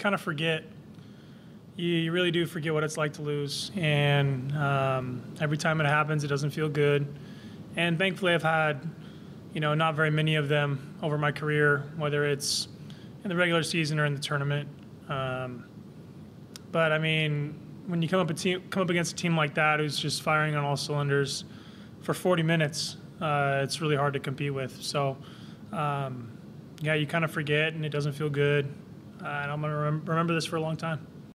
kind of forget. You really do forget what it's like to lose, and every time it happens, it doesn't feel good. And thankfully, I've had, not very many of them over my career, whether it's in the regular season or in the tournament. But I mean, when you come up against a team like that who's just firing on all cylinders for 40 minutes, it's really hard to compete with. So, you kind of forget, and it doesn't feel good. And I'm going to remember this for a long time.